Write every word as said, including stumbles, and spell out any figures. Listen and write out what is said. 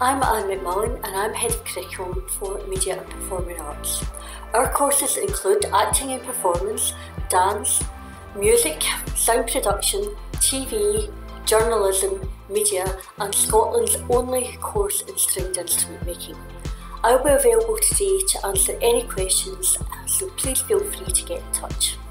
I'm Anne McMullen and I'm Head of Curriculum for Media and Performing Arts. Our courses include acting and performance, dance, music, sound production, T V, journalism, media and Scotland's only course in stringed instrument making. I'll be available today to answer any questions, so please feel free to get in touch.